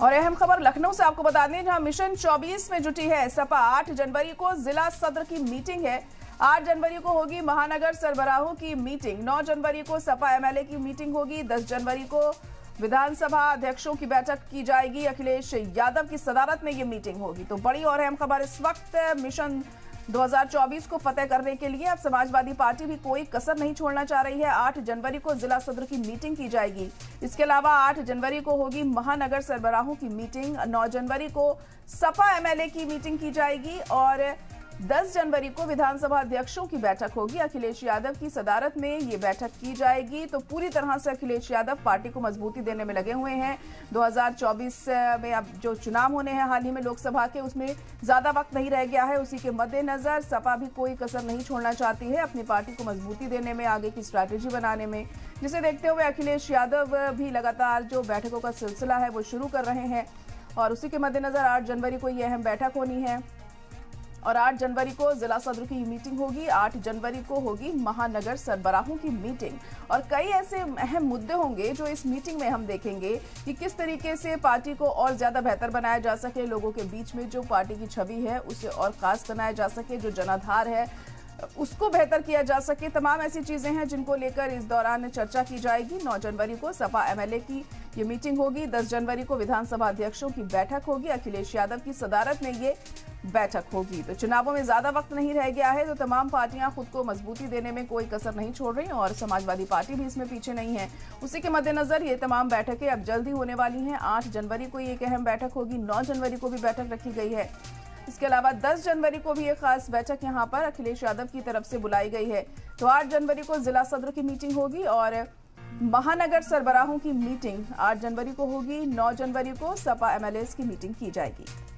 और अहम खबर लखनऊ से आपको बता दें, जहां मिशन 24 में जुटी है सपा। 8 जनवरी को जिला सदर की मीटिंग है। 8 जनवरी को होगी महानगर सरबराहों की मीटिंग। 9 जनवरी को सपा एमएलए की मीटिंग होगी। 10 जनवरी को विधानसभा अध्यक्षों की बैठक की जाएगी। अखिलेश यादव की सदारत में ये मीटिंग होगी। तो बड़ी और अहम खबर इस वक्त, मिशन 2024 को फतेह करने के लिए अब समाजवादी पार्टी भी कोई कसर नहीं छोड़ना चाह रही है। 8 जनवरी को जिला सदर की मीटिंग की जाएगी। इसके अलावा 8 जनवरी को होगी महानगर सरबराहों की मीटिंग। 9 जनवरी को सपा एमएलए की मीटिंग की जाएगी और 10 जनवरी को विधानसभा अध्यक्षों की बैठक होगी। अखिलेश यादव की सदारत में ये बैठक की जाएगी। तो पूरी तरह से अखिलेश यादव पार्टी को मजबूती देने में लगे हुए हैं। 2024 में अब जो चुनाव होने हैं हाल ही में लोकसभा के, उसमें ज्यादा वक्त नहीं रह गया है। उसी के मद्देनजर सपा भी कोई कसर नहीं छोड़ना चाहती है अपनी पार्टी को मजबूती देने में, आगे की स्ट्रैटेजी बनाने में, जिसे देखते हुए अखिलेश यादव भी लगातार जो बैठकों का सिलसिला है वो शुरू कर रहे हैं। और उसी के मद्देनजर 8 जनवरी को ये अहम बैठक होनी है और 8 जनवरी को जिला सदर की मीटिंग होगी। 8 जनवरी को होगी महानगर सरबराहों की मीटिंग और कई ऐसे अहम मुद्दे होंगे जो इस मीटिंग में हम देखेंगे कि किस तरीके से पार्टी को और ज्यादा बेहतर बनाया जा सके, लोगों के बीच में जो पार्टी की छवि है उसे और खास बनाया जा सके, जो जनाधार है उसको बेहतर किया जा सके। तमाम ऐसी चीजें हैं जिनको लेकर इस दौरान चर्चा की जाएगी। 9 जनवरी को सपा एमएलए की ये मीटिंग होगी। 10 जनवरी को विधानसभा अध्यक्षों की बैठक होगी। अखिलेश यादव की सदारत में ये बैठक होगी। तो चुनावों में ज्यादा वक्त नहीं रह गया है, तो तमाम पार्टियां खुद को मजबूती देने में कोई कसर नहीं छोड़ रही और समाजवादी पार्टी भी इसमें पीछे नहीं है। उसी के मद्देनजर ये तमाम बैठकें अब जल्द ही होने वाली हैं। 8 जनवरी को एक अहम बैठक होगी। 9 जनवरी को भी बैठक रखी गई है। इसके अलावा 10 जनवरी को भी एक खास बैठक यहां पर अखिलेश यादव की तरफ से बुलाई गई है। तो 8 जनवरी को जिला सदर की मीटिंग होगी और महानगर सरबराहों की मीटिंग 8 जनवरी को होगी। 9 जनवरी को सपा एमएलए की मीटिंग की जाएगी।